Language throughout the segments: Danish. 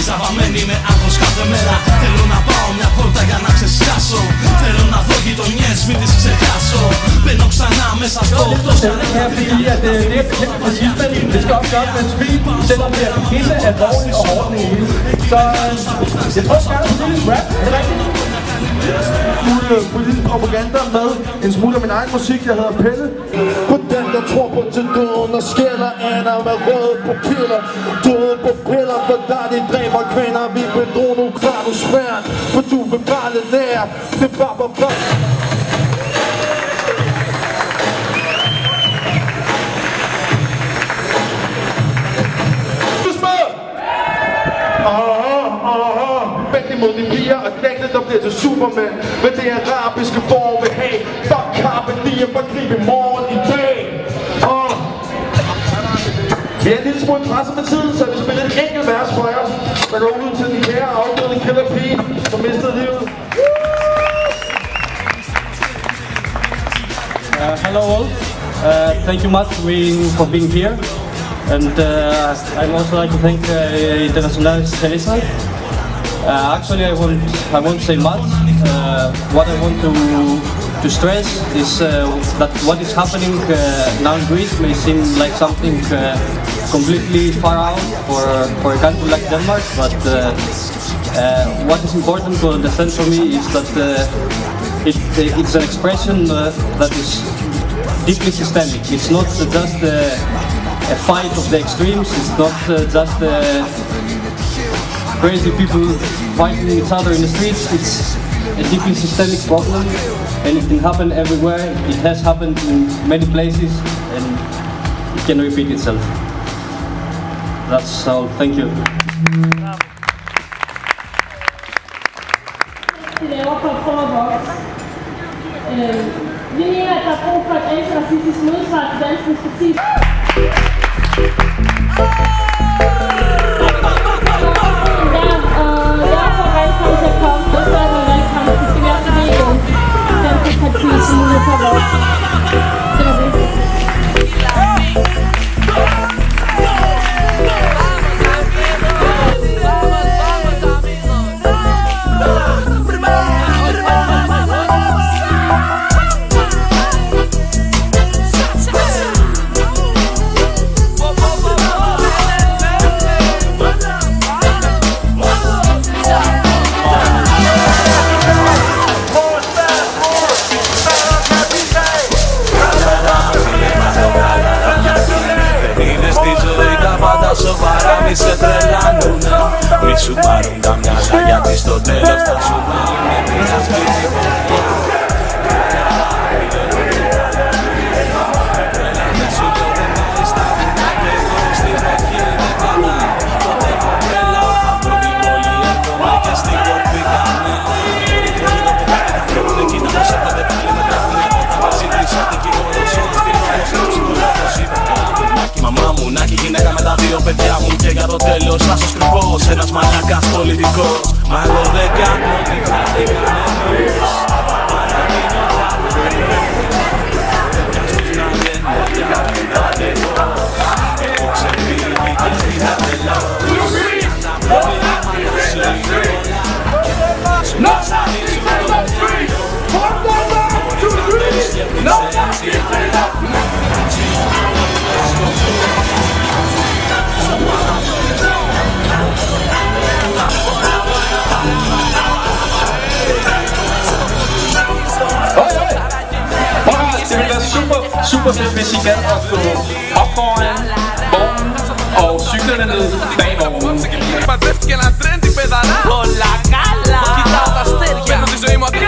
Ζαβαμένη με άγχος κάθε μέρα. Θέλω να πάω μια πόρτα για να ξεσκάσω. Θέλω να δω γειτονιές, μην τις ξεχάσω. Μπαίνω ξανά μέσα στο οχτώ. Her fordi at det er bekæmpet fascismen. Det skal også gøres med et smil, selvom det er pisse alvorligt og hårdt i hele. Så jeg tror gerne, at det er rap. Er det rigtigt? En smule politisk propaganda med en smule af min egen musik, jeg hedder Pelle. På den, der tror på til døden og skælder aner med røde pupiller. Døde pupiller, for der de dræber kvinder. Vi bedrog nu klar, du svært, for du vil bare lidt nær. Det var bare blot. Mod de piger og knægte, der bliver til Superman. Men det arabiske form vil have. Fuck Carpe Diem, for grib i morgen i dag. Vi er en lille smule presset med tiden, så vi spiller et enkelt vers for jer. Der går ud til den kære afdøde Killer P, som mistede livet. Hello all. Thank you much for being here. And I'd also like to thank Internationale Teresa. Actually, I won't say much. What I want to stress is that what is happening now in Greece may seem like something completely far out for a country like Denmark, but what is important to understand for me is that it's an expression that is deeply systemic. It's not just a fight of the extremes. It's not just crazy people fighting each other in the streets. It's a deeply systemic problem, and it can happen everywhere. It has happened in many places, and it can repeat itself. That's all. Thank you. Vi mener, at der er brug for et antiracistisk modsvar til dansk initiativ. Μη σε τρελάνουνε, μη σου πάρουν τα μυαλά, γιατί στο τέλος θα σου μείνει μια σπίτι. Παιδιά μου και για το τέλος θα σου κρυφός ένας μαλάκας πολιτικός. Μα εγώ δεν κάνω ό,τι κάνει κανένας. Παραμείνω να λένε για την αντέχω. Έχω ξεφύγει και στην ατελώ. Τα προβλήματα σου είναι πολλά. Σου να ξανίσω το νέο. Μπορείς να σκέφτεσαι έτσι. Det ville være super fedt, hvis I gad at stå op foran vognen og cyklerne ned bag vognen. Παντρεύτηκε ένα τρέντι παιδαρά. Όλα καλά. Κοιτάω τα αστέρια. Παίρνω τη ζωή μου από την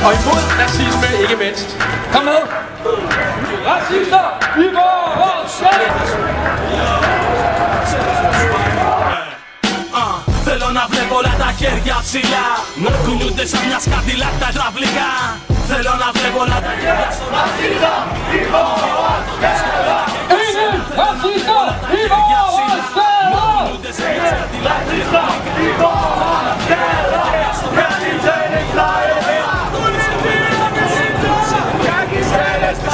Og imod racisme ikke mindst. Kom med! Racister, i vores sted! Θέλω να βλέπω όλα τα χέρια ψηλά, να κουνιούνται σαν μια σκατήλα τα υδραυλικά. Θέλω να βλέπω όλα τα χέρια στον Ρασίστα, η vores steder. Ingen racister, i vores steder! Rasister, i vores steder. Kapitalistisk lejlighed. Kapitalistisk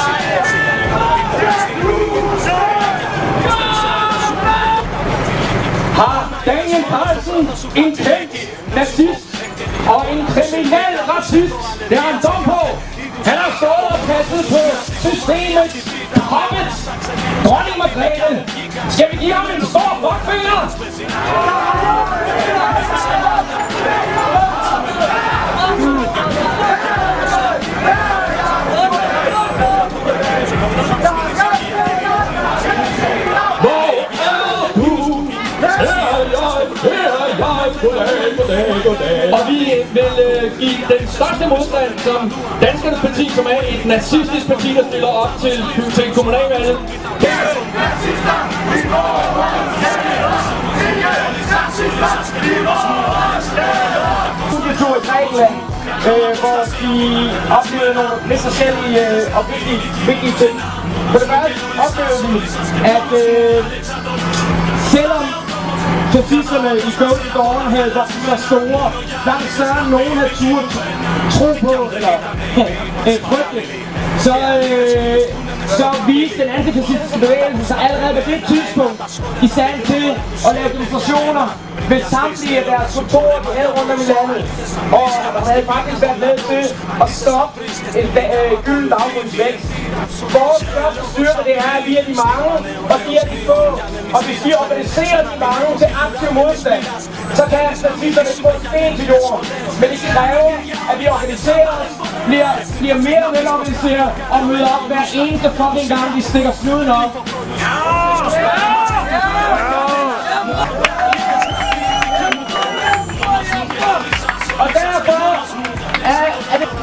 Har Daniel Carlsen en kendt nazist og en kriminel racist? Det har han dom på. Han har stået og passet på systemet, kongens, dronning Margrethe. Skal vi give ham en stor fuckfinger? Og vi vil give den største modstand som Danskernes Parti, som er et nazistisk parti, der stiller op til kommunalvalget. Studietur i Grækenland, hvor de oplevede nogle lidt forskellige og vigtige ting. For det første oplevede vi, at selvom fascisterne i Golden Dawn havde været store, langt større end nogen havde turde tro på, eller frygte, så viste den antifascistiske bevægelse sig allerede på det tidspunkt i stand til at lave demonstrationer ved samtlige af deres kontorer, de havde rundt om i landet. Og man havde faktisk været med til at stoppe en gylden dagbundsvækst. Vores første styrke, det er, at vi er de mange, og de er de få. Og hvis vi organiserer de mange til aktiv modstand, så kan fascisterne ikke få en sten til jorden. Men det kræver, at vi organiserer os, bliver mere velorganiseret og møder op hver eneste fucking gang, vi stikker snuden op. Og derfor er det...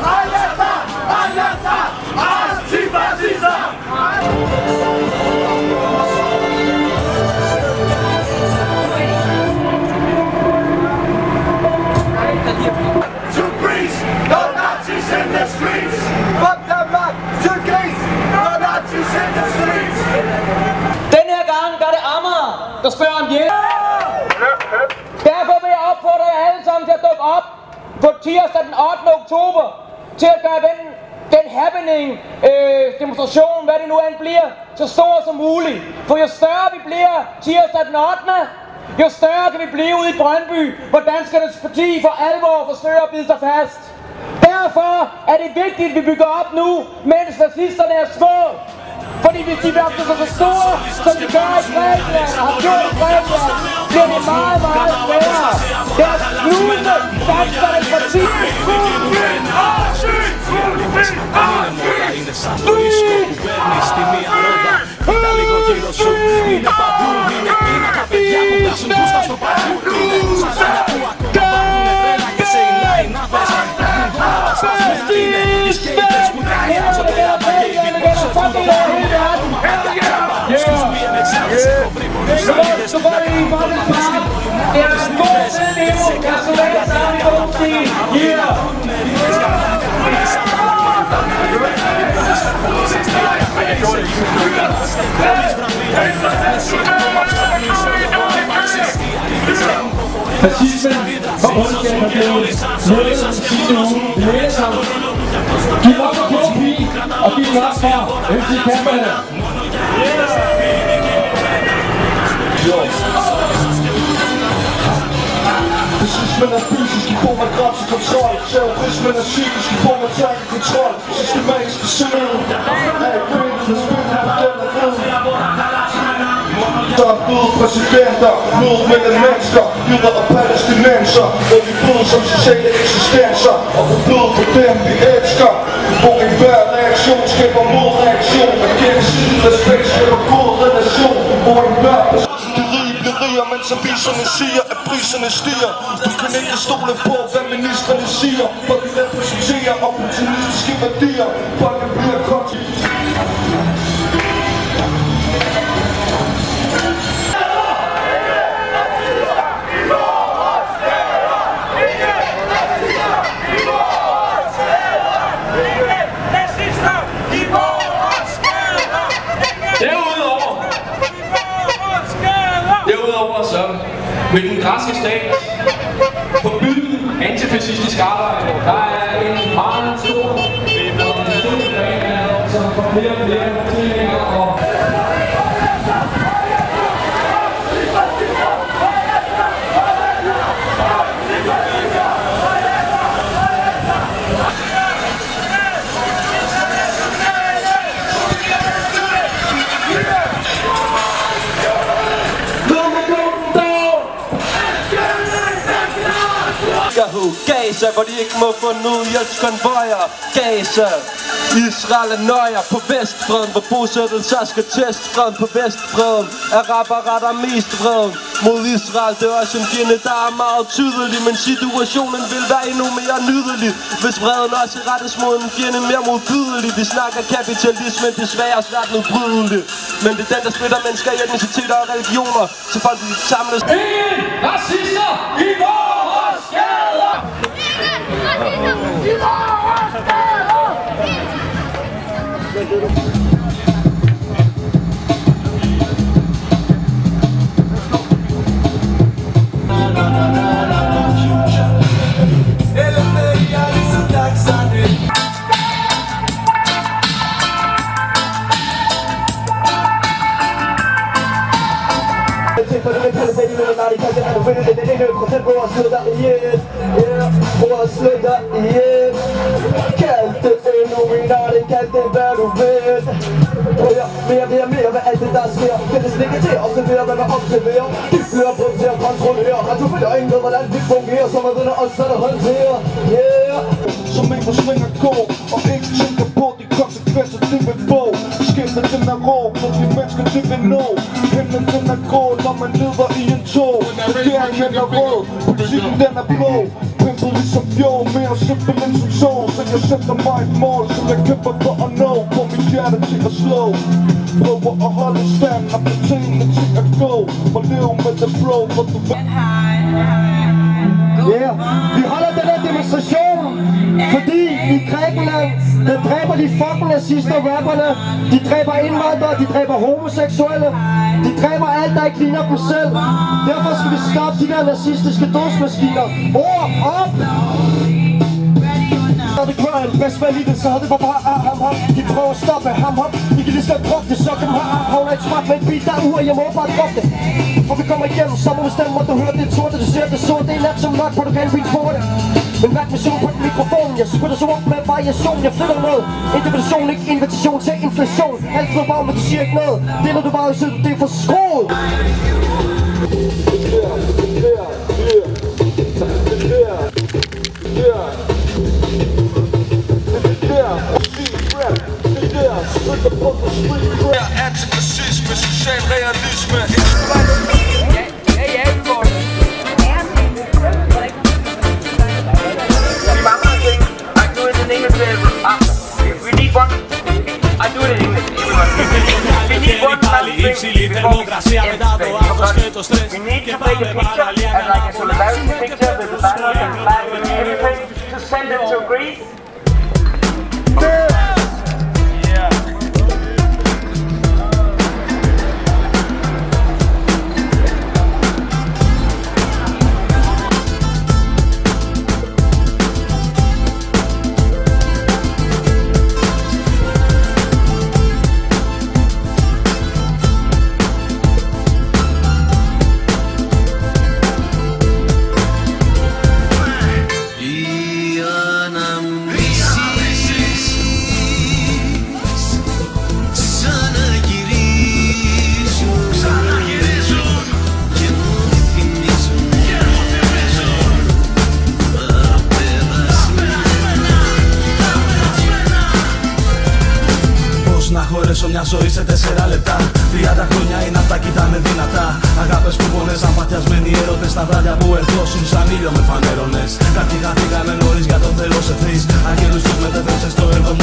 To Greece, no Nazis in the streets. Fuck Denmark, to Greece, no Nazis in the streets. Den her gang er det Amager, der spørger om hjælp. Derfor vil jeg opfordre jer alle sammen til at dukke op på tirsdag den 8. oktober til at gøre den happening, demonstration, hvad det nu end bliver, så stor som muligt. For jo større vi bliver tirsdag den 8., jo større kan vi blive ude i Brøndby, hvor Danskernes Parti for alvor forsøger at bide sig fast. Derfor er det vigtigt, at vi bygger op nu, mens fascisterne er små. Fordi hvis de vokser sig så store, som de gør i Grækenland og har gjort i Grækenland, bliver det meget, meget sværere. Deres knuse Danskernes Parti. Fascismen var ondskab og blev ledet sidste uge. Det ledes ham. Giv op for KP og giv den op for MC Kamperne. Fascismen er fysisk i form af grænsekontrol. Terrorismen er psykisk i form af tankekontrol. Systematisk besøg af kvindernes spil på den der er blod præsidenter, blod mellem mennesker, jøder og palæstinenser, hvor vi blod som sociale eksistenser, og på blod for dem vi elsker, hvor enhver reaktion skaber modreaktion, og gensidig respekt skaber god relation, hvor enhver de rige bliver rigere, mens aviserne siger, at priserne stiger. Du kan ikke stole på, hvad ministrene siger, for de repræsenterer og værdier, folk bliver kort. Derudover så vil den græske stat forbyde antifascistisk arbejde. Der er en meget stor organisation, som får flere og flere tilhængere og Gaza, hvor de ikke må få nødhjælpskonvojer. Gaza, Israel er nøjer på Vestbredden, hvor bosættelser skal teste freden på Vestbredden. Araber retter mest vreden mod Israel. Det er også en fjende, der er meget tydelig, men situationen vil være endnu mere nydelig, hvis vreden også rettes mod en fjende mere modbydelig. Vi snakker kapitalismen, desværre svært nedbrydeligt, men det er den, der splitter mennesker i etniciteter og religioner, så folk vil samles. Ingen racister i vores gader! Kald det Illuminati, kald det hvad du ved. Mere, hvad alt det der sker. Det er slikket til at observere, hvad man observerer. De bliver brugt til at kontrollere. Og du følger ikke ved, hvordan det fungerer. Som er venner os, der håndterer. Som en der svinger gå, og ikke tænker på de konsekvenser, de vil få. Skæmmer den er rå, for de mennesker, de vil nå. Hænden den er grå, når man leder i en tog. Regeringen er rød, politikken den er blå. Pimpet ligesom fjord, mere simpelthen som sol. Så jeg sætter mig et mål, som jeg kæmper for at nå. Få mit hjerte til at slå. Prøver at holde stand, og få tingene til at gå. Og leve med the flow, for du ved. Vi holder den her demonstration, fordi i Grækenland, der dræber de fucking nazister og rapperne. De dræber indvandrere, de dræber homoseksuelle. De dræber alt, der ikke ligner dem selv. Derfor skal vi stoppe de der nazistiske dødsmaskiner. Ord op! Det grind, bedst hvad lige det, så havde det bare ham. De prøver at stoppe ham. De kan lige så droppe det, så kan havne et smart med en bil, der er ude, jeg må bare droppe det. For vi kommer igennem, så må du stemme, og du hører det sorte, du ser det sorte. Det er nat som nok, hvor du kan blive på det. Men hvad med sådan på mikrofonen, jeg spiller så op med variation, jeg flytter noget. Interpretation, ikke invitation til inflation. Alt flyder bare, men du siger ikke noget. Det er når du bare synes, det er for skroet. Antifascisme, social realisme. We mangler ting. I do it in English. If we need one, I do it in English. We need one last thing before we end we need to make a picture, and like a solidarity picture with the banner and the flag and everything, to send it to Greece. Μια ζωή σε 4 λεπτά. 30 χρόνια είναι αυτά, κοιτάμε δυνατά. Αγάπες που πονέσαν, παθιασμένοι έρωτες. Τα βράδια που ερθώσουν σαν ήλιο με φανέρονες. Κάποιοι χαθήκανε νωρίς για το θέλω σε θείς. Αγγέλους τους μετέφερσες στο έργο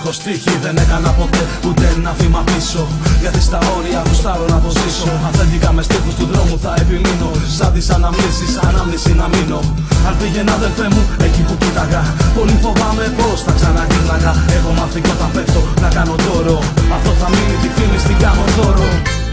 έχω στοίχη, δεν έκανα ποτέ ούτε ένα βήμα πίσω. Γιατί στα όρια γουστάρω να το ζήσω. Αυθεντικά με στίχους του δρόμου θα επιμείνω. Σαν τις αναμνήσεις, ανάμνηση να μείνω. Αν πήγαινα αδελφέ μου εκεί που κοίταγα, πολύ φοβάμαι πως θα ξαναγύρναγα. Έχω μάθει κι όταν πέφτω να κάνω δώρο. Αυτό θα μείνει τη φήμη στην κάνω δώρο.